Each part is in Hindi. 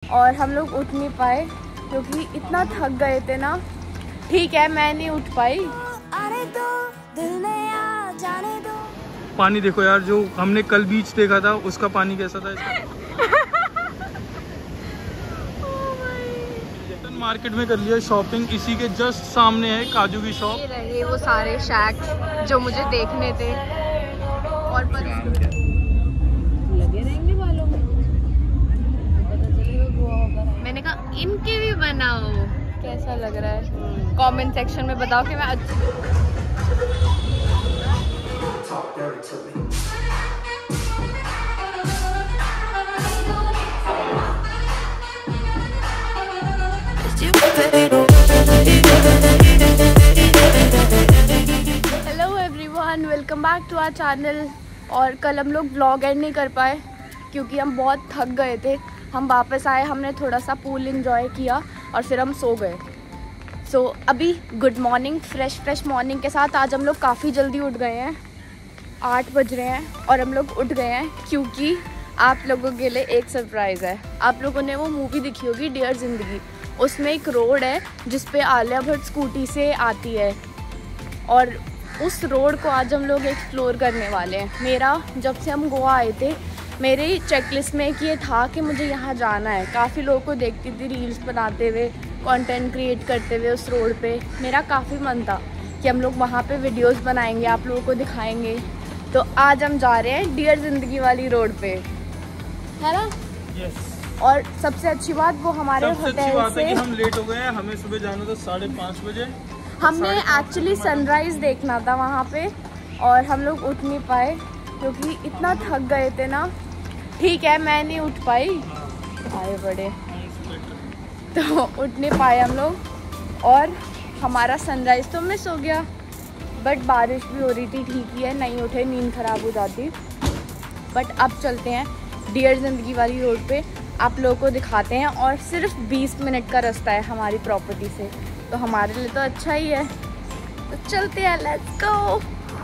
और हम लोग उठ नहीं पाए क्योंकि इतना थक गए थे ना। ठीक है, मैं नहीं उठ पाई। पानी देखो यार, जो हमने कल बीच देखा था उसका पानी कैसा था मार्केट में कर लिया शॉपिंग। इसी के जस्ट सामने है काजू की शॉप। ये रहे वो सारे शैक्स जो मुझे देखने थे और लगे रहेंगे बालों में, पता चलेगा गोवा होगा। मैंने कहा इनके भी बनाओ। कैसा लग रहा है कमेंट सेक्शन में बताओ कि मैं hello everyone, welcome back to our channel. और कल हम लोग व्लॉग एंड नहीं कर पाए क्योंकि हम बहुत थक गए थे। हम वापस आए, हमने थोड़ा सा पूल एंजॉय किया और फिर हम सो गए। सो अभी गुड मॉर्निंग, फ्रेश मॉर्निंग के साथ आज हम लोग काफ़ी जल्दी उठ गए हैं। 8 बज रहे हैं और हम लोग उठ गए हैं क्योंकि आप लोगों के लिए एक सरप्राइज़ है। आप लोगों ने वो मूवी देखी होगी डियर ज़िंदगी, उसमें एक रोड है जिस पे आलिया भट्ट स्कूटी से आती है और उस रोड को आज हम लोग एक्सप्लोर करने वाले हैं। मेरा जब से हम गोवा आए थे मेरे चेकलिस्ट में एक ये था कि मुझे यहाँ जाना है। काफ़ी लोगों को देखती थी रील्स बनाते हुए, कंटेंट क्रिएट करते हुए उस रोड पे। मेरा काफ़ी मन था कि हम लोग वहाँ पे वीडियोस बनाएंगे, आप लोगों को दिखाएंगे। तो आज हम जा रहे हैं डियर ज़िंदगी वाली रोड पे, है ना? yes. और सबसे अच्छी बात वो हमारे होटल से कि हम लेट हो गए हैं। हमें सुबह जाना था 5:30 बजे। हमने एक्चुअली सनराइज़ देखना था वहाँ पे और हम लोग उठ नहीं पाए क्योंकि इतना थक गए थे ना। ठीक है, मैं नहीं उठ पाई, आए बड़े तो उठ नहीं पाए हम लोग और हमारा सनराइज़ तो मिस हो गया। बट बारिश भी हो रही थी, ठीक ही है, नहीं उठे नींद ख़राब हो जाती। बट अब चलते हैं डियर ज़िंदगी वाली रोड पे, आप लोगों को दिखाते हैं। और सिर्फ 20 मिनट का रास्ता है हमारी प्रॉपर्टी से, तो हमारे लिए तो अच्छा ही है। तो चलते हैं, लेट्स गो।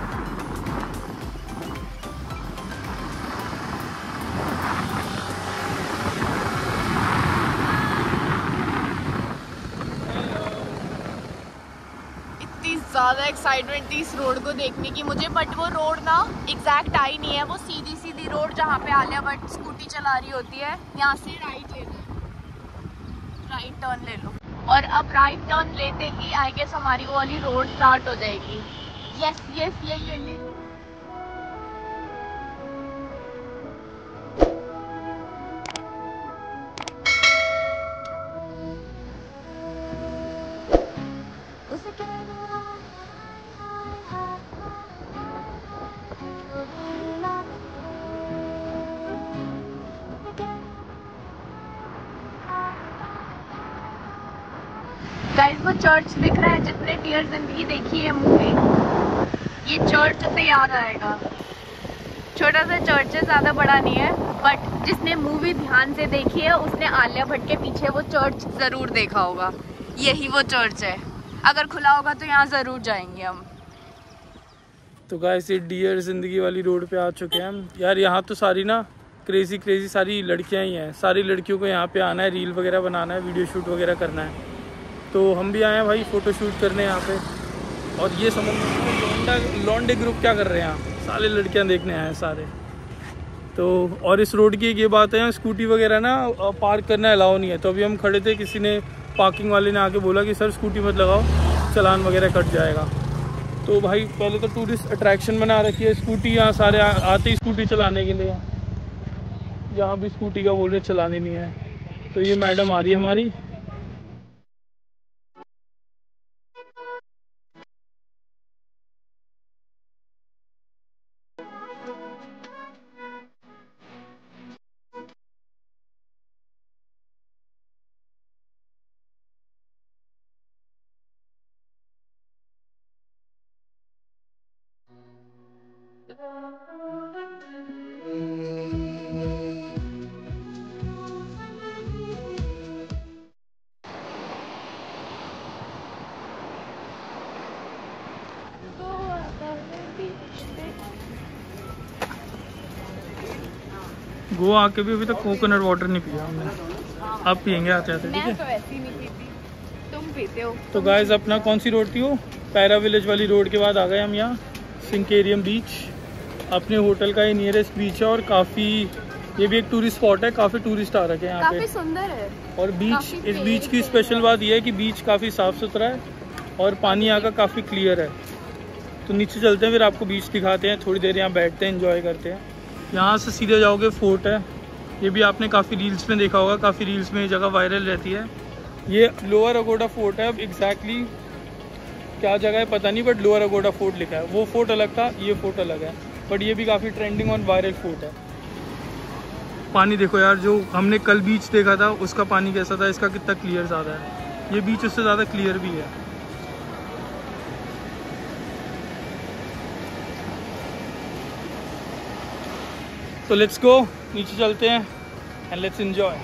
ज़्यादा एक्साइटमेंट थी इस रोड को देखने की मुझे, बट वो रोड ना एग्जैक्ट आई नहीं है। वो सीधी रोड जहाँ पे आलिया भट्ट स्कूटी चला रही होती है, यहाँ से राइट लेना है, राइट टर्न ले लो। और अब राइट टर्न लेते ही आई गेस हमारी वो वाली रोड स्टार्ट हो जाएगी। यस ये गाइस वो चर्च दिख रहा है जिसने डियर ज़िंदगी देखी है मूवी, ये चर्च से याद आएगा। छोटा सा चर्च है, ज़्यादा बड़ा नहीं है, बट जिसने मूवी ध्यान से देखी है उसने आलिया भट्ट के पीछे वो चर्च ज़रूर देखा होगा। यही वो चर्च है, अगर खुला होगा तो यहाँ ज़रूर जाएंगे हम। तो गाइस ये डियर ज़िंदगी वाली रोड पे आ चुके हैं हम। यार यहाँ तो सारी ना क्रेजी सारी लड़कियाँ ही हैं। सारी लड़कियों को यहाँ पे आना है, रील वगैरह बनाना है, वीडियो शूट वगैरह करना है। तो हम भी आए हैं भाई फ़ोटो शूट करने यहाँ पे। और ये समझ लॉन्डे ग्रुप क्या कर रहे हैं यहाँ, सारे लड़कियाँ देखने आए हैं सारे। तो और इस रोड की एक ये बात है, स्कूटी वगैरह ना पार्क करना अलाउ नहीं है। तो अभी हम खड़े थे, किसी ने पार्किंग वाले ने आके बोला कि सर स्कूटी मत लगाओ, चालान वगैरह कट जाएगा। तो भाई पहले तो टूरिस्ट अट्रैक्शन बना रखी है स्कूटी, यहाँ सारे आते ही स्कूटी चलाने के लिए। यहाँ भी स्कूटी का बोल रहे चलानी नहीं है। तो ये मैडम आ रही है हमारी। गोवा आके भी अभी तक कोकोनट वाटर नहीं पिया हमने। आप पियेंगे आते आते, ठीक है? मैं तो ऐसे ही नहीं पीती, तुम पीते हो। तो गाइस अपना कौन सी रोड थी वो? पैरा विलेज वाली रोड के बाद आ गए हम यहाँ सिंकेरियम बीच। अपने होटल का ये नियरेस्ट बीच है और काफ़ी, ये भी एक टूरिस्ट स्पॉट है, काफ़ी टूरिस्ट आ रखे हैं यहाँ पे। काफी सुंदर है। और बीच, इस बीच की स्पेशल बात यह है कि बीच काफ़ी साफ़ सुथरा है और पानी यहाँ का काफ़ी क्लियर है। तो नीचे चलते हैं, फिर आपको बीच दिखाते हैं, थोड़ी देर यहाँ बैठते हैं, एंजॉय करते हैं। यहाँ से सीधे जाओगे फोर्ट है, ये भी आपने काफ़ी रील्स में देखा होगा, काफ़ी रील्स में ये जगह वायरल रहती है। ये लोअर अगोड़ा फोर्ट है। अब एग्जैक्टली क्या जगह है पता नहीं, बट लोअर अगोड़ा फोर्ट लिखा है। वो फोर्ट अलग था, ये फोर्ट अलग है, बट ये भी काफ़ी ट्रेंडिंग और वायरल फोर्ट है। पानी देखो यार, जो हमने कल बीच देखा था उसका पानी कैसा था, इसका कितना क्लियर ज़्यादा है। ये बीच उससे ज़्यादा क्लियर भी है। तो लेट्स गो, नीचे चलते हैं एंड लेट्स एंजॉय।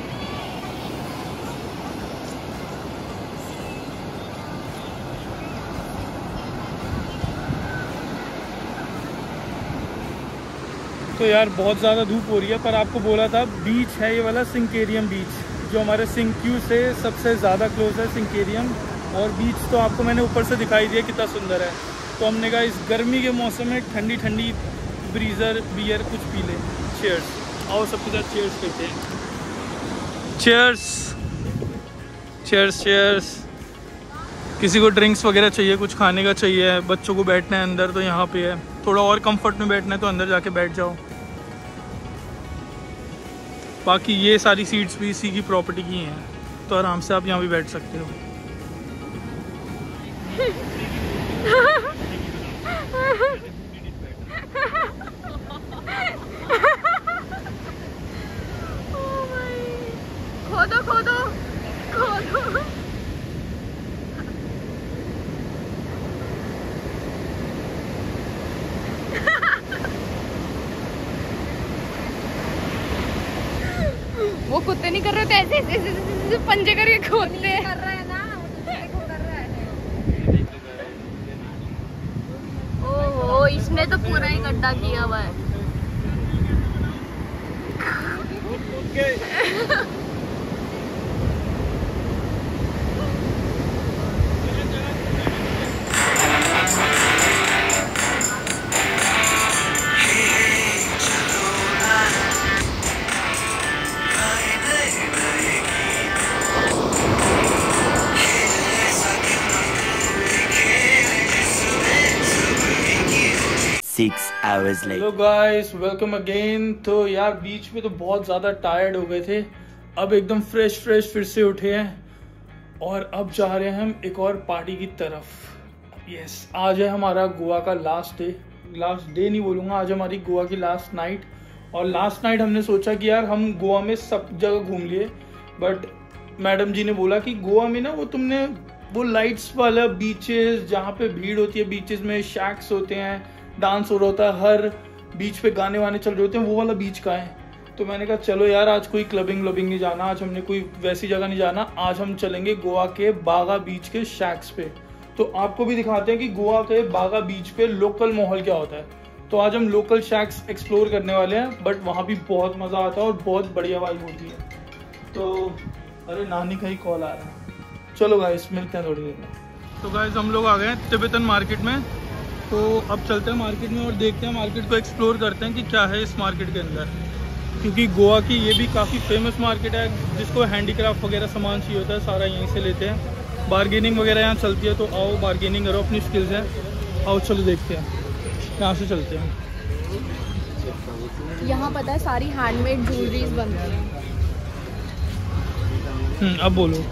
तो यार बहुत ज़्यादा धूप हो रही है, पर आपको बोला था बीच है ये वाला सिंकेरियम बीच, जो हमारे सिंक्यू से सबसे ज़्यादा क्लोज है सिंकेरियम। और बीच तो आपको मैंने ऊपर से दिखाई दिया कितना सुंदर है। तो हमने कहा इस गर्मी के मौसम में ठंडी ठंडी ब्रीजर बियर कुछ पी ले। चीयर्स, आओ सबके साथ चीयर्स करते हैं। Cheers cheers cheers. किसी को ड्रिंक्स वगैरह चाहिए, कुछ खाने का चाहिए, बच्चों को बैठना है अंदर तो यहाँ पे है, थोड़ा और कंफर्ट में बैठना है तो अंदर जाके बैठ जाओ। बाकी ये सारी सीट्स भी इसी की प्रॉपर्टी की हैं, तो आराम से आप यहाँ भी बैठ सकते हो। खोदो खोदो खोदो। वो कुत्ते नहीं कर रहे थे, ऐसे ऐसे ऐसे पंजे करके खोदते कर रहा है ना, वो कर रहा है। ओहो, इसने तो पूरा ही गड्ढा किया हुआ है। Hello guys, welcome again. तो यार बीच में तो बहुत ज़्यादा टायर्ड हो गए थे, अब एकदम फ्रेश फिर से उठे हैं और अब जा रहे हैं हम एक और पार्टी की तरफ। यस, आज है हमारा गोवा का लास्ट डे नहीं बोलूँगा, आज हमारी गोवा की लास्ट नाइट। और लास्ट नाइट हमने सोचा कि यार हम गोवा में सब जगह घूम लिए, बट मैडम जी ने बोला कि गोवा में ना तुमने वो लाइट्स वाला बीचेस जहाँ पे भीड़ होती है, बीचेस में शैक्स होते हैं, डांस हो रहा होता है, हर बीच पे गाने वाने चल रहे होते हैं, वो वाला बीच का है। तो मैंने कहा चलो यार आज कोई क्लबिंग नहीं जाना, आज हमने कोई वैसी जगह नहीं जाना, आज हम चलेंगे गोवा के बागा बीच के शैक्स पे। तो आपको भी दिखाते हैं कि गोवा के बागा बीच पे लोकल माहौल क्या होता है। तो आज हम लोकल शैक्स एक्सप्लोर करने वाले हैं, बट वहाँ भी बहुत मज़ा आता है और बहुत बढ़िया वाइब होती है। तो अरे नानी का ही कॉल आ रहा है, चलो गाइस मिलते हैं थोड़ी देर में। तो गाइस हम लोग आ गए हैं तिब्बतन मार्केट में, तो अब चलते हैं मार्केट में और देखते हैं, मार्केट को एक्सप्लोर करते हैं कि क्या है इस मार्केट के अंदर। क्योंकि गोवा की ये भी काफ़ी फेमस मार्केट है, जिसको हैंडीक्राफ्ट वगैरह सामान चाहिए होता है सारा यहीं से लेते हैं। बार्गेनिंग वगैरह यहाँ चलती है, तो आओ बार्गेनिंग करो, अपनी स्किल्स हैं। आओ चलो देखते हैं, यहाँ से चलते हैं। यहाँ पता है सारी हैंडमेड ज्वेलरीज बनती हैं। अब बोलो।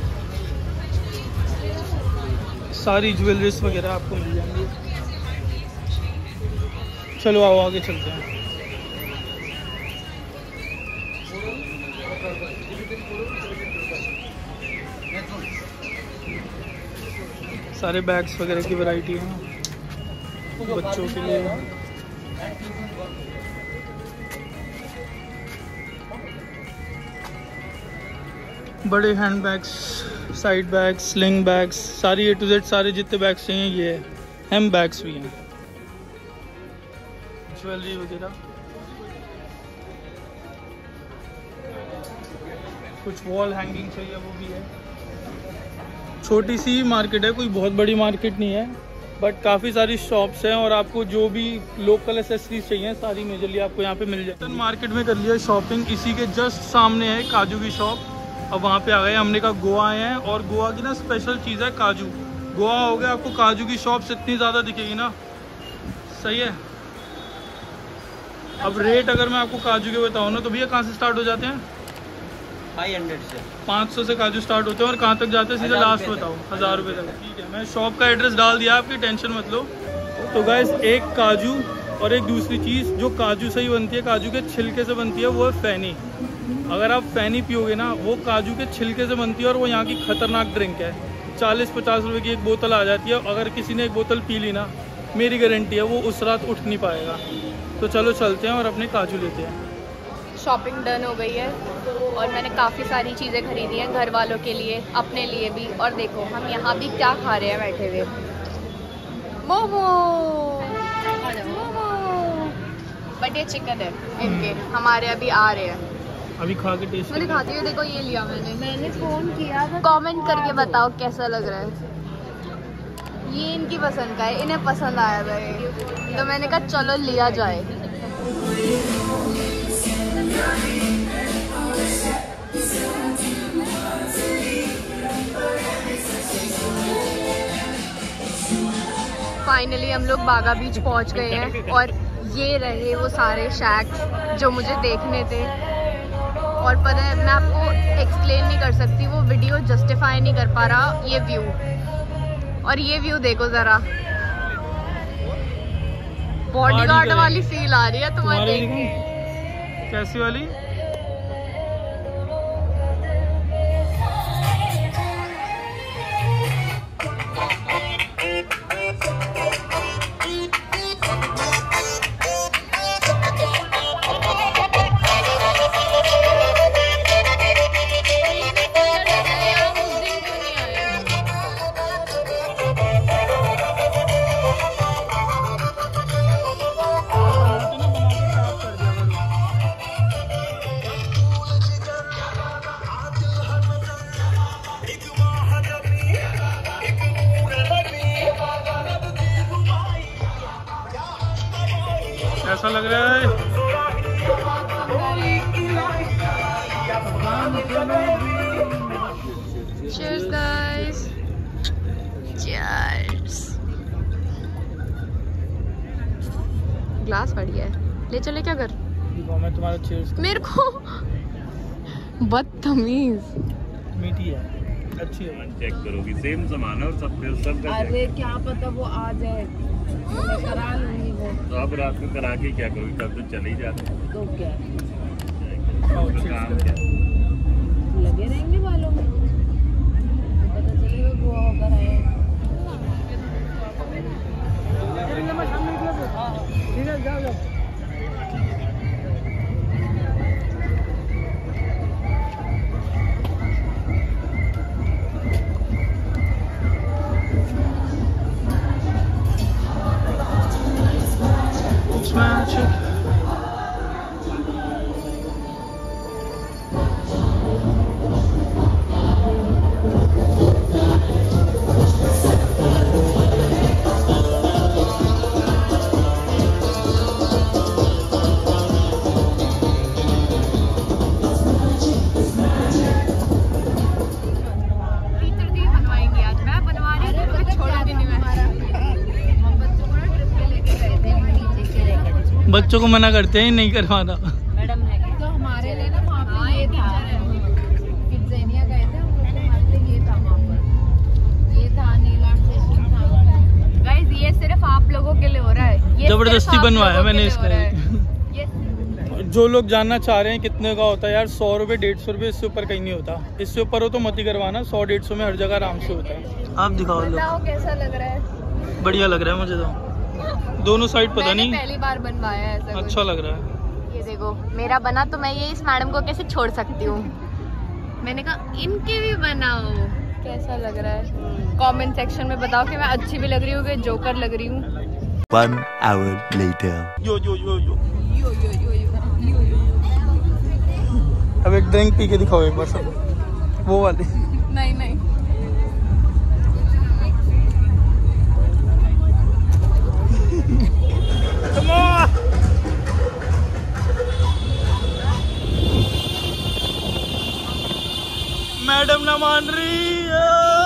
सारी ज्वेलरीज वगैरह आपको मिल जाएंगी। चलो आओ आगे चलते हैं। सारे बैग्स वगैरह की वैरायटी है बच्चों के लिए। बड़े hand bags, side bags, sling bags, सारी ए टू जेड सारे जितने बैग्स चाहिए ये है। हैंड बैग्स भी हैं, ज्वेलरी वगैरह। कुछ वॉल हैंगिंग चाहिए वो भी है। छोटी सी मार्केट है, कोई बहुत बड़ी मार्केट नहीं है, बट काफ़ी सारी शॉप्स हैं और आपको जो भी लोकल एसेसरीज चाहिए सारी मेजरली आपको यहाँ पे मिल जाए। मार्केट में कर लिया शॉपिंग, इसी के जस्ट सामने है काजू की शॉप। अब वहाँ पे आ गए, हमने कहा गोवा आए हैं और गोवा की ना स्पेशल चीज़ है काजू। गोवा हो गया, आपको काजू की शॉप्स इतनी ज़्यादा दिखेगी ना, सही है। अब रेट अगर मैं आपको काजू के बताऊँ ना तो भैया कहाँ से स्टार्ट हो जाते हैं? 500 से 500 से काजू स्टार्ट होते हैं और कहाँ तक जाते हैं सीधा लास्ट बताओ? 1000 रुपये तक। ठीक है, मैं शॉप का एड्रेस डाल दिया, आपकी टेंशन मत लो। तो गाइस एक काजू और एक दूसरी चीज़ जो काजू से ही बनती है, काजू के छिलके से बनती है, वो है फैनी। अगर आप फैनी पियोगे ना, वो काजू के छिलके से बनती है और वो यहाँ की खतरनाक ड्रिंक है। 40-50 रुपये की एक बोतल आ जाती है। अगर किसी ने एक बोतल पी ली ना, मेरी गारंटी है वो उस रात उठ नहीं पाएगा। तो चलो चलते हैं और अपने काजू लेते हैं। शॉपिंग डन हो गई है और मैंने काफ़ी सारी चीज़ें खरीदी हैं घर वालों के लिए, अपने लिए भी। और देखो हम यहाँ भी क्या खा रहे हैं बैठे हुए, मोमो। बट ये चिकन है इनके, हमारे अभी आ रहे हैं, अभी खा के टेस्ट मैं दिखाती हूँ। देखो ये लिया मैंने फ़ोन किया था। कमेंट करके बताओ कैसा लग रहा है। ये इनकी पसंद का है, इन्हें पसंद आया था ये, तो मैंने कहा चलो लिया जाए। फाइनली हम लोग बागा बीच पहुंच गए हैं और ये रहे वो सारे शैक्स जो मुझे देखने थे। और पता है, मैं आपको एक्सप्लेन नहीं कर सकती, वो वीडियो जस्टिफाई नहीं कर पा रहा ये व्यू। और ये व्यू देखो ज़रा, बॉडीगार्ड वाली फील आ रही है तुम्हारे देख के। कैसी वाली? कैसा लग रहा है? Cheers guys. Cheers. ग्लास बढ़िया है, ले चले क्या कर? मैं तुम्हारा cheers मेरे को बदतमीज। मीठी है, अच्छी है। चेक करोगी सेम सामान है और सब अरे क्या पता वो आ जाए, मैं करा लूंगी वो। तो अब रात को करा के क्या करोगी? कब तो चले ही जाते हैं। तो क्या काम क्या लगे रहेंगे बालों में, पता चलेगा गोवा होकर आए। बच्चों को मना करते हैं नहीं करवाना। मैडम है तो हमारे लिए ना वहाँ पे ये था, किड्ज़ेनिया गए थे हम लोग, हमारे लिए ये था वहाँ पर, ये था नील आर्ट सेशन था। गाइस ये सिर्फ आप लोगों के लिए हो रहा है, ये जबरदस्ती बनवाया मैंने इसका। ये जो लोग जानना चाह रहे हैं कितने का होता है यार, 100 रुपये 150 रुपये, इससे ऊपर कहीं नहीं होता। इससे ऊपर हो तो मत ही करवाना, 100-150 में हर जगह आराम से होता है। आप दिखाओ लो, बताओ कैसा लग रहा है? बढ़िया लग रहा है मुझे तो, दोनों साइड पता नहीं, पहली बार बनवाया है ऐसा अच्छा लग रहा है। ये देखो मेरा बना तो मैं ये इस मैडम को कैसे छोड़ सकती हूँ। मैंने कहा इनके भी बनाओ। कैसा लग रहा है कमेंट सेक्शन में बताओ कि मैं अच्छी भी लग रही हूँ कि जोकर लग रही हूँ। 1 hour later. यो यो यो यो यो यो यो यो यो यो। अब एक ड्रिंक पी के दिखाओ एक बार सब, वो वाली। नहीं नहीं मैडम ना मान रही है।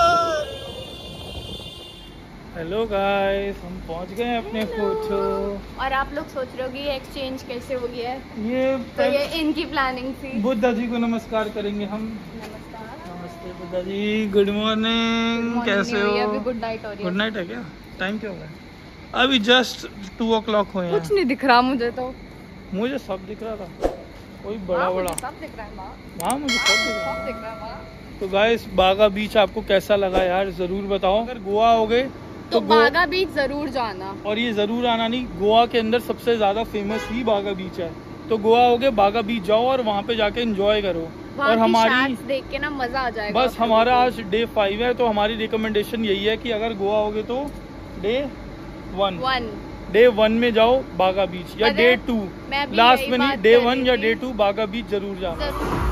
हेलो गाइस, हम पहुंच गए हैं अपने फोटो। और आप लोग सोच रहे हो कि ये एक्सचेंज कैसे हो गया है, ये ये इनकी प्लानिंग थी। बुद्धा जी को नमस्कार करेंगे हम। नमस्ते बुद्धा जी, गुड मॉर्निंग, कैसे हो? अभी गुड नाइट हो रही है। गुड नाइट है क्या? टाइम क्या हो रहा है? अभी जस्ट 2 o'clock हुए हैं। कुछ नहीं दिख रहा मुझे तो। मुझे सब दिख रहा था, कोई बड़ा बड़ा सब दिख रहा है वहाँ, मुझे सब दिख रहा सब दिख रहा है। तो गाइस, बागा बीच आपको कैसा लगा यार, जरूर बताओ। अगर गोवा हो गए तो बागा बीच जरूर जाना। और ये जरूर आना नहीं, गोवा के अंदर सबसे ज्यादा फेमस ही बागा बीच है। तो गोवा हो गए, बागा बीच जाओ और वहाँ पे जाके एंजॉय करो। और हमारी देख के ना मजा आ जाएगा। बस हमारा आज डे 5 है, तो हमारी रिकमेंडेशन यही है कि अगर गोवा हो गए तो डे 1 में जाओ बागा बीच, या डे 2 लास्ट में नहीं, डे 1 या डे 2 बागा बीच जरूर जाना।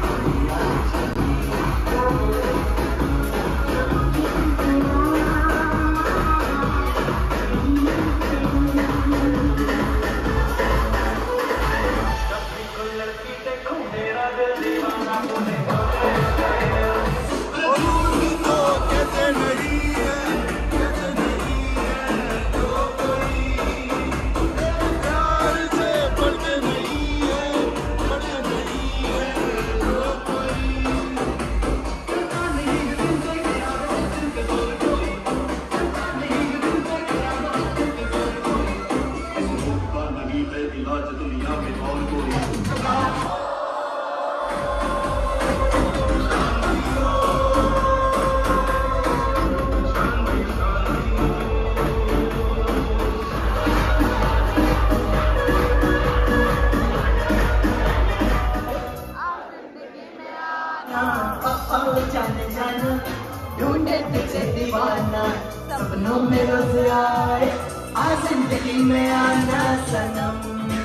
ढूंढे तुझे दीवाना, सपनों में रोज आए, आ जिंदगी में आना सनम।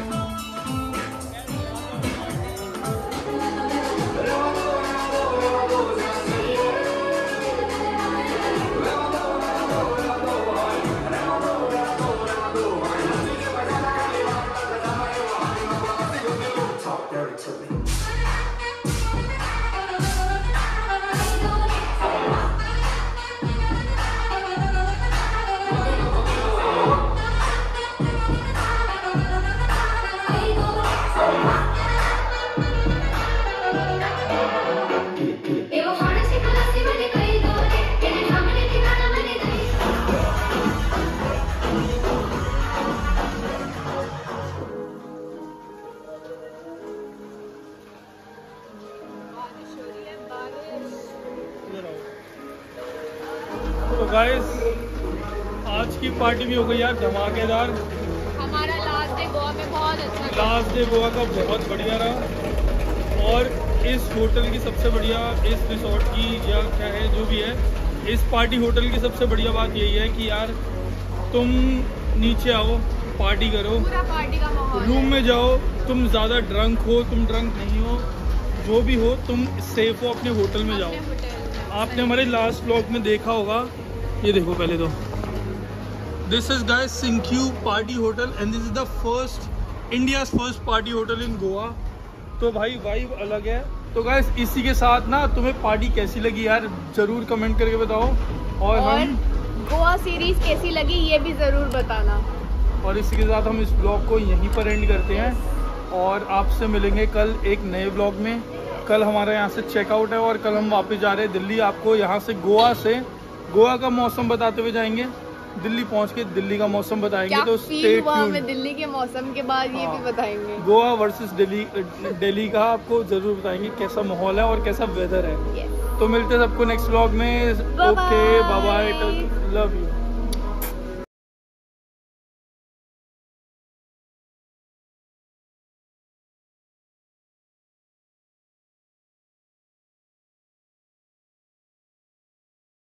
तो गाइस, आज की पार्टी भी हो गई यार धमाकेदार। हमारा लास्ट डे गोवा में बहुत अच्छा था। लास्ट डे गोवा का बहुत बढ़िया रहा। और इस होटल की सबसे बढ़िया, इस रिसोर्ट की या क्या है जो भी है, इस पार्टी होटल की सबसे बढ़िया बात यही है कि यार तुम नीचे आओ, पार्टी करो, पूरा पार्टी का माहौल है। रूम में जाओ, तुम ज़्यादा ड्रंक हो, तुम ड्रंक नहीं हो, जो भी हो, तुम सेफ हो, अपने होटल में जाओ। अपने होटल में। आपने हमारे लास्ट व्लॉग में देखा होगा, ये देखो पहले तो, this is guys Sinq party hotel and this is the first India's first party hotel in Goa. तो भाई वाइब अलग है। तो गाइस, इसी के साथ ना तुम्हें पार्टी कैसी लगी यार जरूर कमेंट करके बताओ। और हम गोवा सीरीज कैसी लगी ये भी जरूर बताना। और इसी के साथ हम इस ब्लॉग को यहीं पर एंड करते हैं और आपसे मिलेंगे कल एक नए ब्लॉग में। कल हमारा यहाँ से चेकआउट है और कल हम वापस जा रहे हैं दिल्ली। आपको यहाँ से गोवा का मौसम बताते हुए जाएंगे, दिल्ली पहुँच के दिल्ली का मौसम बताएंगे। तो स्टे ट्यून्ड। दिल्ली के मौसम के बाद ये भी बताएंगे। गोवा वर्सेस दिल्ली का आपको जरूर बताएंगे कैसा माहौल है और कैसा वेदर है। तो मिलते हैं सबको नेक्स्ट व्लॉग में। Okay, bye bye, love you.